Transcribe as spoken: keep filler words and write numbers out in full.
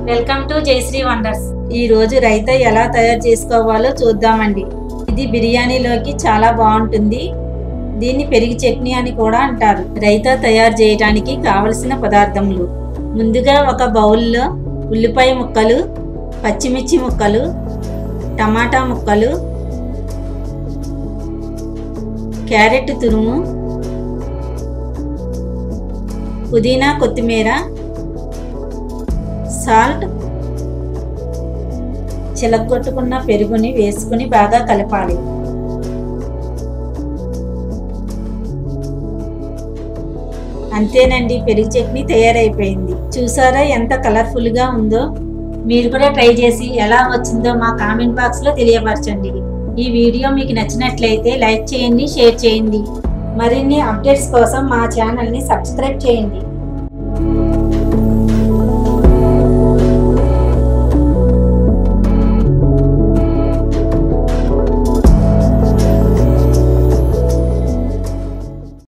Welcome to Jayashree wonders. ఈ రోజు రైతా ఎలా తయారు చేసుకోవాలో చూద్దామండి. ఇది బిర్యానీలోకి చాలా బాగుంటుంది. దీన్ని పెరుగు చట్నీ అని కూడా అంటారు. రైతా తయారు చేయడానికి కావలసిన పదార్థములు: ముందుగా ఒక బౌల్లో ఉల్లిపాయ ముక్కలు, పచ్చిమిర్చి ముక్కలు, టమాటా ముక్కలు, క్యారెట్ తురుము, పుదీనా కొత్తిమీర, సాల్ట్, చిలగొట్టుకున్న పెరుగుని వేసుకుని బాగా కలపాలి. అంతేనండి, పెరుగు చట్నీ తయారైపోయింది. చూసారా ఎంత కలర్ఫుల్ గా ఉందో? మీరు కూడా ట్రై చేసి ఎలా వచ్చిందో మా కామెంట్ బాక్స్ లో తెలియపరచండి. ఈ వీడియో మీకు నచ్చినట్లయితే లైక్ చేయండి, షేర్ చేయండి. మరిన్ని అప్డేట్స్ కోసం మా ఛానల్ ని సబ్స్క్రైబ్ చేయండి.